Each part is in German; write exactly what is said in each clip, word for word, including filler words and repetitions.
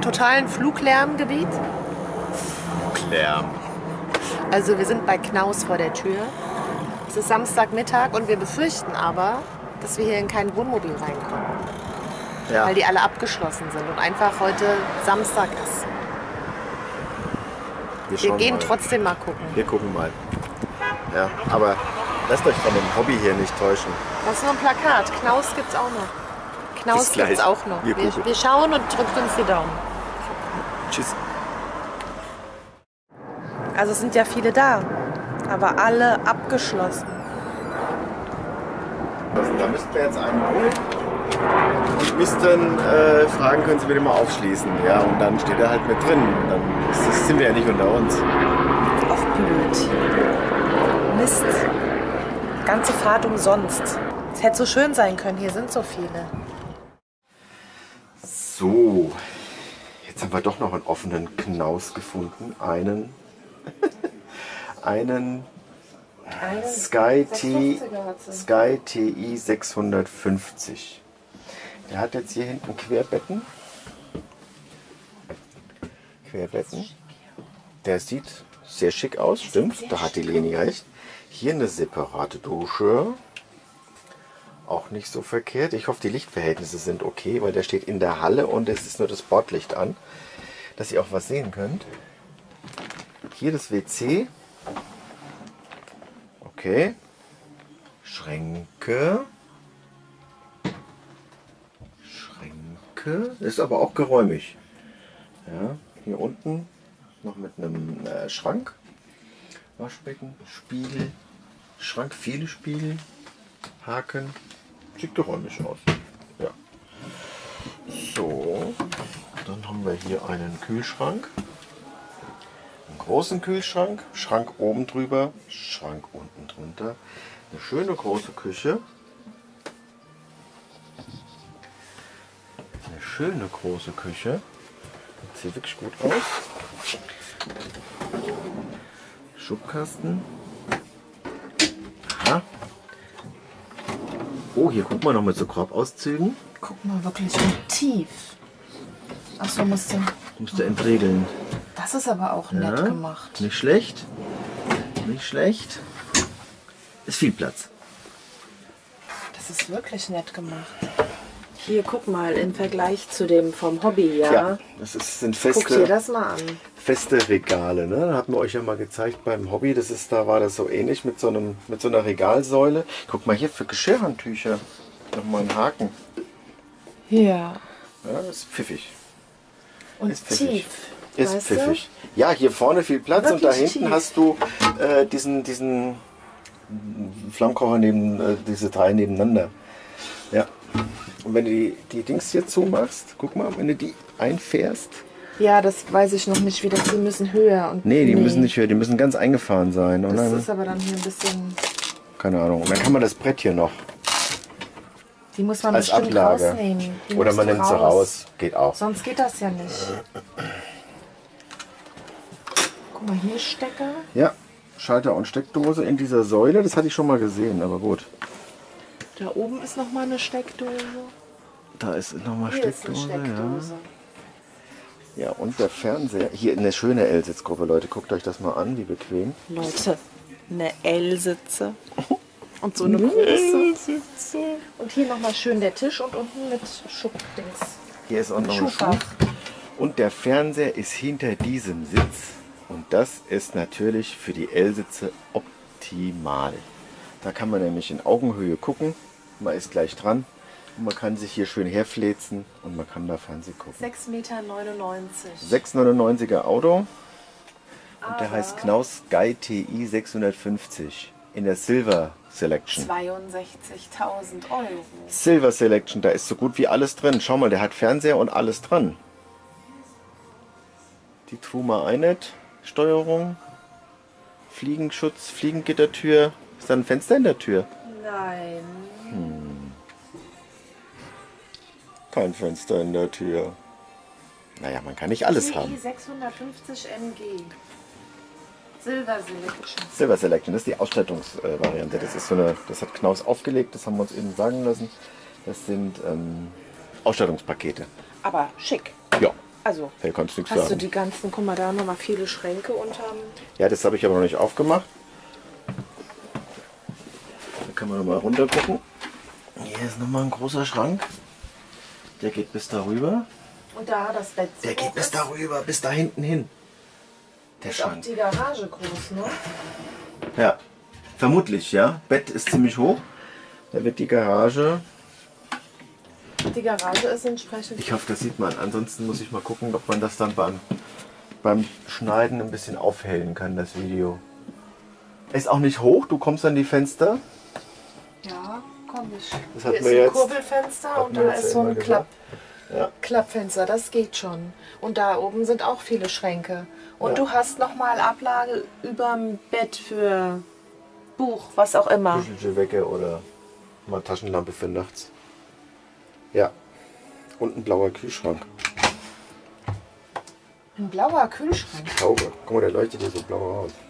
totalen Fluglärmgebiet. Fluglärm. Also wir sind bei Knaus vor der Tür. Es ist Samstagmittag und wir befürchten aber, dass wir hier in kein Wohnmobil reinkommen. Ja. Weil die alle abgeschlossen sind und einfach heute Samstag ist. Wir, Wir gehen mal. trotzdem mal gucken. Wir gucken mal. Ja, aber lasst euch von dem Hobby hier nicht täuschen. Das ist nur ein Plakat. Knaus gibt's auch noch. Knaus Bis gleich. gibt's auch noch. Wir Wir, gucken. wir schauen und drückt uns die Daumen. Tschüss. Also es sind ja viele da, aber alle abgeschlossen. Also, da müssten wir jetzt einen holen und müssten äh, fragen, können Sie bitte mal aufschließen. Ja, und dann steht er halt mit drin. Dann ist das, sind wir ja nicht unter uns. Auch blöd. Mist. Ganze Fahrt umsonst. Es hätte so schön sein können, hier sind so viele. So, jetzt haben wir doch noch einen offenen Knaus gefunden. Einen, einen Sky, T, Sky T I sechshundertfünfzig. Der hat jetzt hier hinten Querbetten. Querbetten. Der sieht sehr schick aus, stimmt. Da hat die Leni recht. Hier eine separate Dusche. Auch nicht so verkehrt. Ich hoffe, die Lichtverhältnisse sind okay, weil der steht in der Halle und es ist nur das Bordlicht an, dass ihr auch was sehen könnt. Hier das W C. Okay. Schränke. Schränke. Ist aber auch geräumig. Ja, hier unten noch mit einem äh, Schrank. Waschbecken, Spiegel, Schrank, viele Spiegel, Haken. Sieht geräumig aus. Ja. So, dann haben wir hier einen Kühlschrank. Einen großen Kühlschrank, Schrank oben drüber, Schrank unten drunter. Eine schöne große Küche. Eine schöne große Küche. Sieht wirklich gut aus. Schubkasten. Aha. Oh, hier guck mal noch mit so Korbauszügen. Guck mal, wirklich tief. Achso, musst du. Musst du entregeln. Das ist aber auch nett Ja, gemacht. nicht schlecht. Nicht schlecht. Ist viel Platz. Das ist wirklich nett gemacht. Hier, guck mal, im Vergleich zu dem vom Hobby, ja. Ja, das ist, sind Guck dir feste, das mal an. feste Regale. Ne? Da hatten wir euch ja mal gezeigt beim Hobby. Das ist, da war das so ähnlich mit so, einem, mit so einer Regalsäule. Guck mal hier für Geschirrhandtücher. Nochmal ein Haken. Ja. Ja, das ist pfiffig. Und Ist pfiffig. tief. Ist weißt pfiffig. Ja, hier vorne viel Platz und da Wirklich hinten tief. hast du äh, diesen, diesen Flammkocher neben, äh, diese drei nebeneinander. Ja. Und wenn du die, die Dings hier zumachst, guck mal, wenn du die einfährst. Du? Ja, das weiß ich noch nicht, wie das. Die müssen höher. Und Nee, die müssen nicht höher, die müssen ganz eingefahren sein. Und Das dann, ist aber dann hier ein bisschen. keine Ahnung. Und dann kann man das Brett hier noch Die muss man als bestimmt Ablage. rausnehmen. Die Oder musst man du nimmt sie raus. Geht auch. Sonst geht das ja nicht. Guck mal, hier Stecker. Ja, Schalter und Steckdose in dieser Säule. Das hatte ich schon mal gesehen, aber gut. Da oben ist noch mal eine Steckdose. Da ist nochmal Hier ist eine Steckdose. Steckdose. Ja. Ja, und der Fernseher. Hier eine schöne L-Sitzgruppe, Leute. Guckt euch das mal an, wie bequem. Leute, eine L-Sitze. Und so eine große. Und hier nochmal schön der Tisch und unten mit Schubdings. Hier ist auch noch ein Schuhfach. Schuh. Und der Fernseher ist hinter diesem Sitz. Und das ist natürlich für die L-Sitze optimal. Da kann man nämlich in Augenhöhe gucken. Man ist gleich dran. Und man kann sich hier schön herfläzen und man kann da Fernsehen gucken. sechs Meter neunundneunzig. sechs neunundneunziger Auto. Und der heißt Knaus Sky T I sechshundertfünfzig in der Silver Selection. zweiundsechzigtausend Euro. Silver Selection, da ist so gut wie alles drin. Schau mal, der hat Fernseher und alles dran. Die Truma iNet Steuerung, Fliegenschutz, Fliegengittertür. Ist da ein Fenster in der Tür? Nein. Kein Fenster in der Tür. Naja, man kann nicht alles haben. sechshundertfünfzig M G. Silver Selection. Silver Selection, das ist die Ausstattungsvariante. Das ist so eine, das hat Knaus aufgelegt, das haben wir uns eben sagen lassen. Das sind ähm, Ausstattungspakete. Aber schick. Ja, Also, Da kannst du nichts hast sagen. du die ganzen, guck mal, da haben wir mal viele Schränke unterm. Ja, das habe ich aber noch nicht aufgemacht. Da kann man noch mal runter gucken. Hier ist nochmal ein großer Schrank. Der geht bis darüber. Und da das Bett. Der geht bis darüber, bis da hinten hin. Der Ist auch Schrank. die Garage groß, ne? Ja, vermutlich, ja. Bett ist ziemlich hoch. Da wird die Garage. Die Garage ist entsprechend. Ich hoffe, das sieht man. Ansonsten muss ich mal gucken, ob man das dann beim, beim Schneiden ein bisschen aufhellen kann, das Video. Ist auch nicht hoch, du kommst an die Fenster. Ja, komm ich. Das Hier hatten ist wir ein jetzt. Kurbelfenster Hatten und wir da jetzt ist ja so immer ein gesagt. Klapp, Ja. Klappfenster, das geht schon. Und da oben sind auch viele Schränke. Und Ja. du hast nochmal Ablage überm Bett für Buch, was auch immer. Kuschelige Wecke oder mal Taschenlampe für nachts. Ja. Und ein blauer Kühlschrank. Ein blauer Kühlschrank. Ich glaube. Guck mal, der leuchtet hier so blau aus.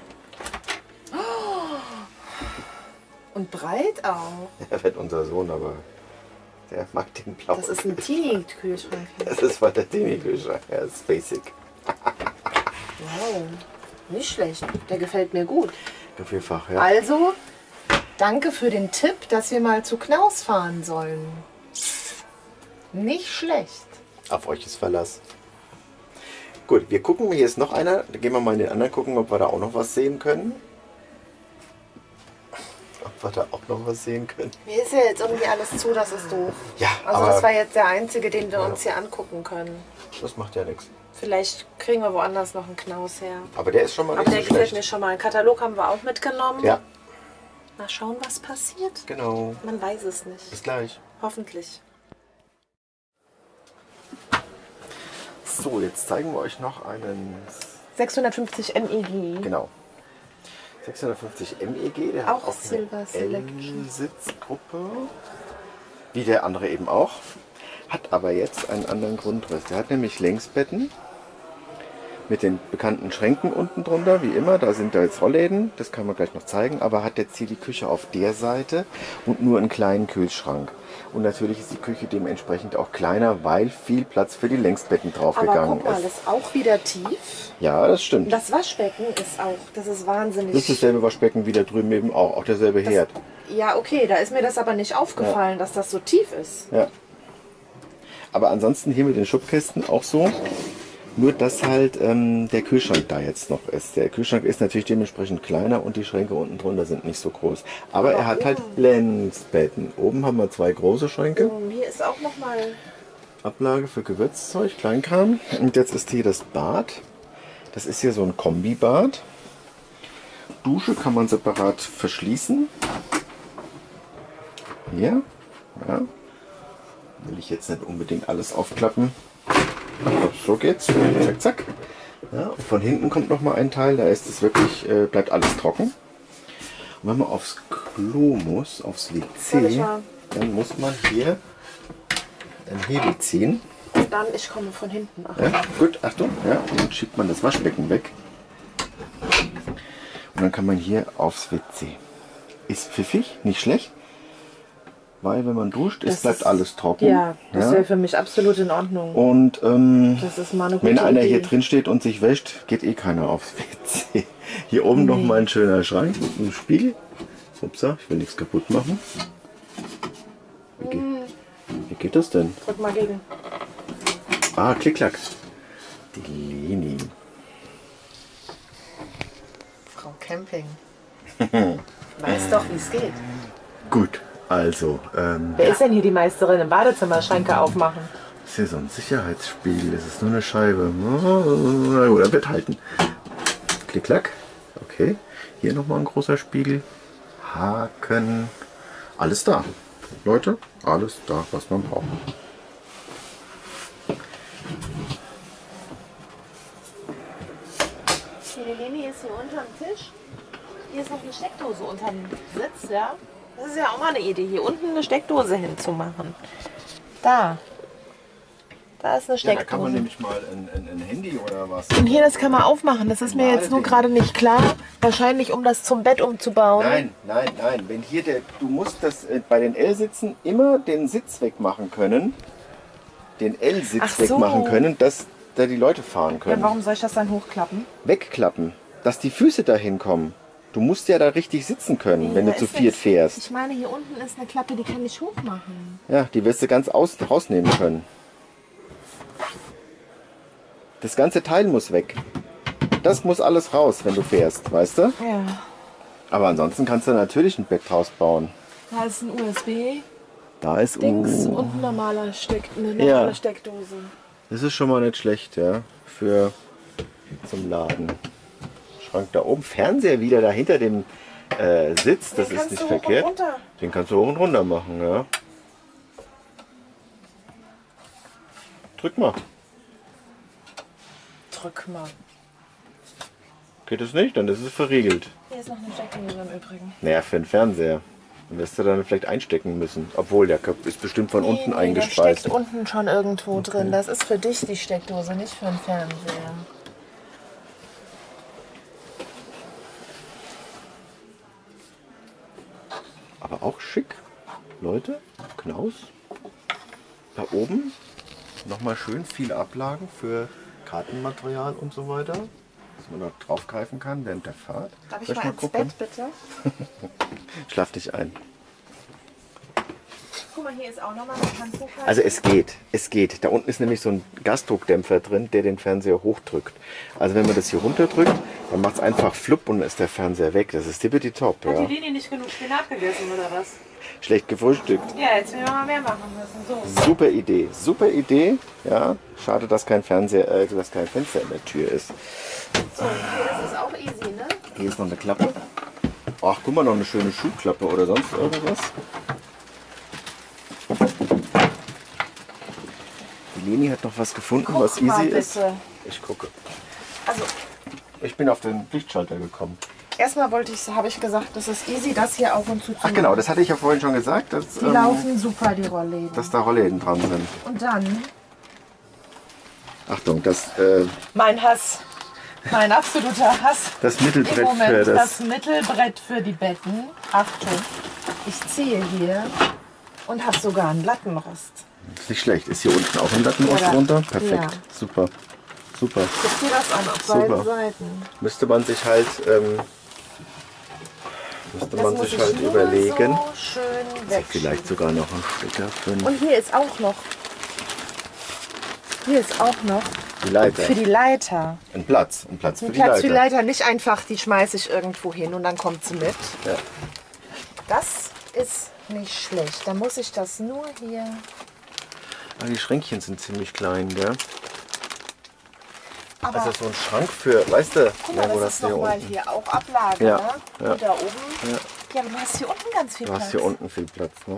Und breit auch. Er wird unser Sohn, aber der mag den blauen. Das ist ein Teenie-Kühlschrank. Das ist voll der Teenie-Kühlschrank. Er ist basic. Wow, nicht schlecht. Der gefällt mir gut. Vierfach, ja. Also, danke für den Tipp, dass wir mal zu Knaus fahren sollen. Nicht schlecht. Auf euch ist Verlass. Gut, wir gucken, hier ist noch einer. Da gehen wir mal in den anderen gucken, ob wir da auch noch was sehen können. Ob wir da auch noch was sehen können. Mir ist ja jetzt irgendwie alles zu, das ist doof. Ja, Also aber das war jetzt der einzige, den wir uns hier angucken können. das macht ja nichts. Vielleicht kriegen wir woanders noch einen Knaus her. Aber der ist schon mal Aber nicht der so gefällt schlecht. mir schon mal. Einen Katalog haben wir auch mitgenommen. Ja, Mal schauen, was passiert. genau. Man weiß es nicht. Bis gleich. Hoffentlich. So, jetzt zeigen wir euch noch einen. sechshundertfünfzig M E G. Genau. sechshundertfünfzig M E G, der Auch hat auch Silver eine Selection. L-Sitzgruppe. Wie der andere eben auch. Hat aber jetzt einen anderen Grundriss. Der hat nämlich Längsbetten mit den bekannten Schränken unten drunter, wie immer. Da sind da jetzt Rollläden, das kann man gleich noch zeigen. Aber hat jetzt hier die Küche auf der Seite und nur einen kleinen Kühlschrank. Und natürlich ist die Küche dementsprechend auch kleiner, weil viel Platz für die Längsbetten Aber draufgegangen guck mal, ist. das ist auch wieder tief. Ja, das stimmt. Das Waschbecken ist auch, das ist wahnsinnig. Das ist dasselbe Waschbecken wie da drüben eben auch, auch derselbe Herd. Ja, okay, da ist mir das aber nicht aufgefallen, dass das so tief ist. Ja. Aber ansonsten hier mit den Schubkästen auch so. Nur dass halt ähm, der Kühlschrank da jetzt noch ist. Der Kühlschrank ist natürlich dementsprechend kleiner und die Schränke unten drunter sind nicht so groß. Aber er hat halt Längsbetten. Oben haben wir zwei große Schränke. Und hier ist auch noch mal Ablage für Gewürzzeug, Kleinkram. Und jetzt ist hier das Bad. Das ist hier so ein Kombibad. Dusche kann man separat verschließen. Hier. Ja. Will ich jetzt nicht unbedingt alles aufklappen. So geht's. Zack, zack. Ja, von hinten kommt noch mal ein Teil. Da ist es wirklich, äh, bleibt alles trocken. Und wenn man aufs Klo muss, aufs W C, dann muss man hier einen Hebel ziehen. Und dann, ich komme von hinten. Ach. Ja, gut, Achtung. Ja, und dann schiebt man das Waschbecken weg. Und dann kann man hier aufs W C. Ist pfiffig, nicht schlecht. Weil wenn man duscht, es Das bleibt ist- alles trocken. Ja, das Ja. wäre für mich absolut in Ordnung. Und ähm, Das ist mal eine gute wenn einer Idee. hier drin steht und sich wäscht, geht eh keiner aufs W C. Hier oben noch mal ein schöner Schrank mit einem Spiegel. Upsa, ich will nichts kaputt machen. Wie, geht, wie geht das denn? Drück mal gegen. Ah, Klick-Klack. Die Leni. Frau Camping. Weiß doch, wie es geht. Gut, also, ähm, Wer ist denn hier die Meisterin im Badezimmer? Schränke aufmachen. ist hier so ein Sicherheitsspiegel. Das ist nur eine Scheibe. Na gut, er wird halten. Klick-Klack. Okay. Hier nochmal ein großer Spiegel. Haken. Alles da. Leute, alles da, was man braucht. Die Leni ist hier unterm Tisch. Hier ist noch eine Steckdose unterm Sitz, ja. Das ist ja auch mal eine Idee, hier unten eine Steckdose hinzumachen. Da. Da ist eine Ja, da kann man Steckdose. nämlich mal ein, ein, ein Handy oder was. Und hier, das kann man aufmachen. Das ist mir jetzt nur gerade nicht klar. Wahrscheinlich, um das zum Bett umzubauen. Nein, nein, nein. Wenn hier der, du musst das äh, bei den L-Sitzen immer den Sitz wegmachen können. den L-Sitz Ach so. wegmachen können, dass da die Leute fahren Ja, können. warum soll ich das dann hochklappen? Wegklappen, dass die Füße dahin kommen. Du musst ja da richtig sitzen können, Nee, wenn da du zu ist viert nichts. fährst. Ich meine, hier unten ist eine Klappe, die kann ich hochmachen. Ja, die wirst du ganz aus, rausnehmen können. Das ganze Teil muss weg. Das muss alles raus, wenn du fährst, weißt du? Ja. Aber ansonsten kannst du natürlich ein Bett draus bauen. Da ist ein U S B-Dings Da ist uh, und ein normaler Steck, eine normale Ja. Steckdose. Das ist schon mal nicht schlecht, ja, für zum Laden. Schrank da oben, Fernseher wieder da hinter dem äh, Sitz, das Den ist kannst nicht du hoch und verkehrt. runter. Den kannst du hoch und runter machen, ja. Drück mal. Drück mal. Geht es nicht? Dann ist es verriegelt. Hier ist noch eine Steckdose im Übrigen. Naja, für den Fernseher. Dann wirst du dann vielleicht einstecken müssen. Obwohl, der Kopf ist bestimmt von unten Der eingespeist. steckt unten schon irgendwo drin. Das ist für dich die Steckdose, nicht für den Fernseher. Aber auch schick. Leute, Knaus. Da oben nochmal schön viele Ablagen für Kartenmaterial und so weiter. Dass man da draufgreifen kann während der Fahrt. Darf ich Soll mal ins Bett, bitte? Schlaf dich ein. Guck mal, hier ist auch nochmal eine Kanzelkarte. Also es geht, es geht. Da unten ist nämlich so ein Gasdruckdämpfer drin, der den Fernseher hochdrückt. Also wenn man das hier runterdrückt, dann macht es einfach flupp und dann ist der Fernseher weg. Das ist tippity-top. Hat Ja. die Linie nicht genug Spinat gegessen oder was? Schlecht gefrühstückt. Ja, jetzt will wir mal mehr machen müssen. So. Super Idee, super Idee. Ja, schade, dass kein Fernseher, äh, dass kein Fenster in der Tür ist. So, hier ist es auch easy, ne? Hier ist noch eine Klappe. Ach, guck mal, noch eine schöne Schuhklappe oder sonst irgendwas. Die Leni hat noch was gefunden, Guck was easy mal, ist. bitte. Ich gucke. Also, Ich bin auf den Lichtschalter gekommen. erstmal wollte ich, habe ich gesagt, das ist easy, das hier auf und zu zu Ach genau, das hatte ich ja vorhin schon gesagt, dass, Die ähm, laufen super, die Rollläden. dass da Rollläden dran sind. Und dann Achtung, das, äh, mein Hass. Mein absoluter Hass. das Im Mittelbrett Moment für das, das. Mittelbrett für die Betten. Achtung, ich ziehe hier und habe sogar einen Lattenrost. Ist nicht schlecht. Ist hier unten auch ein Lattenrost Ja. runter? Perfekt. Ja. Super. Super. Guck dir das an, auf Super. beiden Seiten. Müsste man sich halt, ähm, müsste Das man muss sich ich halt nur überlegen. so schön weg. Vielleicht sogar noch ein Stecker für Und hier ist auch noch. Hier ist auch noch die Leiter. für die Leiter. Ein Platz. Ein Platz für Ein die Platz Leiter. für die Leiter, nicht einfach, die schmeiße ich irgendwo hin und dann kommt sie mit. Ja. Das ist nicht schlecht. Da muss ich das nur hier. Aber die Schränkchen sind ziemlich klein, gell? Aber Also so ein Schrank für, weißt du, guck mal, ja, wo das ist hier nochmal unten. hier auch Ablage, Ja, ne? ja. Und da oben. Ja. Ja, aber du hast hier unten ganz viel Du Platz. hast hier unten viel Platz, ne?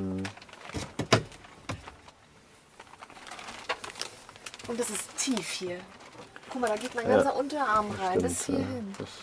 Und das ist tief hier. Guck mal, da geht mein Ja, ganzer Unterarm rein, bis Stimmt, hier ja. hin. Das,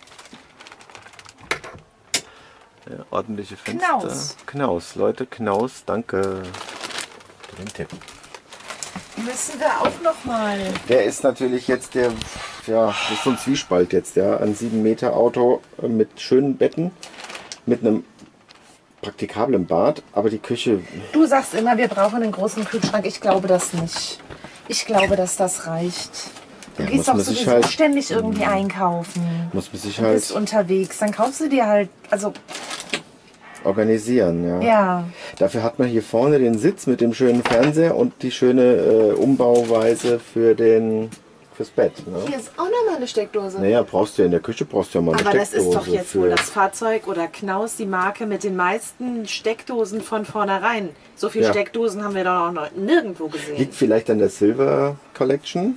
ja, ordentliche Fenster. Knaus. Knaus, Leute, Knaus, danke für den Tipp. Müssen wir auch noch mal. Der ist natürlich jetzt der, ja, das ist so ein Zwiespalt jetzt, ja, ein sieben Meter Auto äh, mit schönen Betten, mit einem praktikablen Bad, aber die Küche, Du sagst immer, wir brauchen einen großen Kühlschrank. Ich glaube das nicht. Ich glaube, dass das reicht. Du Ja, gehst muss doch man sich sowieso halt- ständig irgendwie einkaufen. muss man sich Du bist halt unterwegs. Dann kaufst du dir halt, also organisieren, ja. ja. Dafür hat man hier vorne den Sitz mit dem schönen Fernseher und die schöne äh, Umbauweise für den, fürs Bett. Ne? Hier ist auch noch mal eine Steckdose. Naja, brauchst du ja in der Küche brauchst du ja mal eine Aber das Steckdose. ist doch jetzt für, wohl das Fahrzeug oder Knaus die Marke mit den meisten Steckdosen von vornherein. So viele Ja. Steckdosen haben wir doch auch noch nirgendwo gesehen. Liegt vielleicht an der Silver Collection.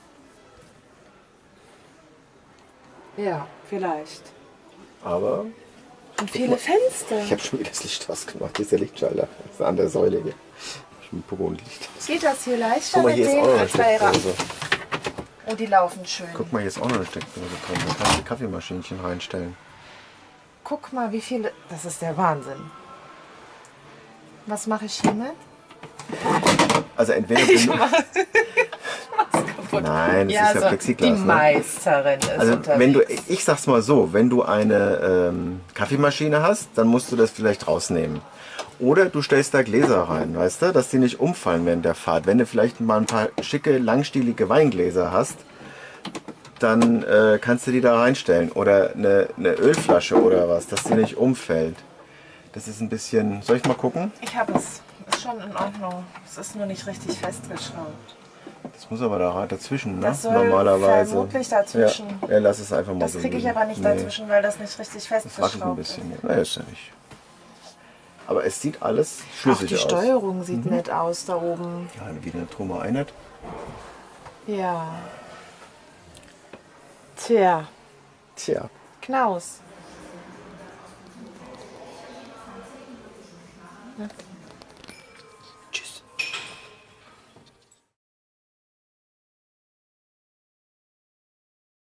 Ja, vielleicht. Aber Und viele Fenster. ich habe schon wieder das Licht ausgemacht. Dieser Lichtschalter. Das ist an der Säule hier. Ich habe ein Pogo und Licht aus. Geht das hier leichter Guck mal, mit hier ist auch denen noch eine als bei Ra- Steckdose. Oh, die laufen schön. Guck mal, hier ist auch noch eine Steckdose drin. Da kannst du Kaffeemaschinchen reinstellen. Guck mal, wie viele. Das ist der Wahnsinn. Was mache ich hiermit? Also entweder du, kaputt. Nein, das ja, ist ja also Plexiglas. Die Ne? Meisterin ist Also unterwegs. wenn du, ich sag's mal so, wenn du eine ähm, Kaffeemaschine hast, dann musst du das vielleicht rausnehmen. Oder du stellst da Gläser rein, weißt du, dass die nicht umfallen während der Fahrt. Wenn du vielleicht mal ein paar schicke, langstielige Weingläser hast, dann äh, kannst du die da reinstellen. Oder eine, eine Ölflasche oder was, dass die nicht umfällt. Das ist ein bisschen... Soll ich mal gucken? Ich habe es. Ist schon in Ordnung. Es ist nur nicht richtig festgeschraubt. Das muss aber da dazwischen, ne? Das soll Normalerweise. vermutlich dazwischen. Ja, ja, lass es einfach mal Das so kriege ich liegen. aber nicht Nee, dazwischen, weil das nicht richtig das wackelt ein festgeschraubt ist. bisschen. Naja, ist ja nicht. Aber es sieht alles Auch schlüssig die aus. Steuerung sieht nett aus da oben. Ja, wieder eine Trumme Einheit. Ja. Tja, Tja. Knaus.